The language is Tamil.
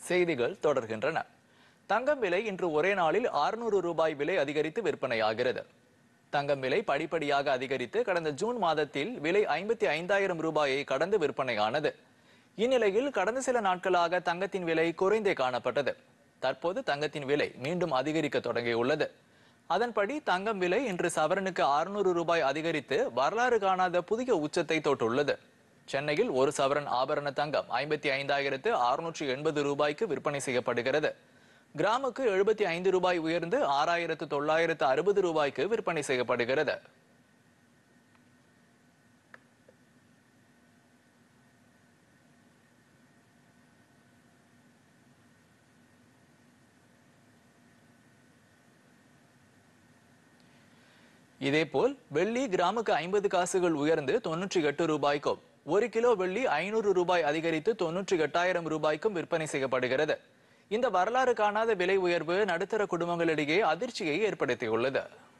செய்திகள் தொடர்கின்றன. தங்கம் விலை இன்று ஒரே நாளில் 600 ரூபாய் விலை அதிகரித்து விற்பனையாகிறது. தங்கம் விலை படிப்படியாக அதிகரித்து கடந்த ஜூன் மாதத்தில் விலை 55,000 ரூபாயை கடந்து விற்பனையானது. இந்நிலையில் கடந்த சில நாட்களாக தங்கத்தின் விலை குறைந்தே காணப்பட்டது. தற்போது தங்கத்தின் விலை மீண்டும் அதிகரிக்க தொடங்கியுள்ளது. அதன்படி தங்கம் விலை இன்று சவரனுக்கு 600 ரூபாய் அதிகரித்து வரலாறு காணாத புதிய உச்சத்தை தொட்டுள்ளது. சென்னையில் ஒரு சவரன் ஆபரண தங்கம் 55,680 ரூபாய்க்கு விற்பனை செய்யப்படுகிறது. கிராமுக்கு 75 ரூபாய் உயர்ந்து 6,960 ரூபாய்க்கு விற்பனை செய்யப்படுகிறது. இதேபோல் வெள்ளி கிராமுக்கு 50 காசுகள் உயர்ந்து 98 ரூபாய்க்கும், 1 கிலோ வெள்ளி 500 ரூபாய் அதிகரித்து 98,000 ரூபாய்க்கும் விற்பனை செய்யப்படுகிறது. இந்த வரலாறு காணாத விலை உயர்வு நடுத்தர குடும்பங்களிடையே அதிர்ச்சியை ஏற்படுத்தியுள்ளது.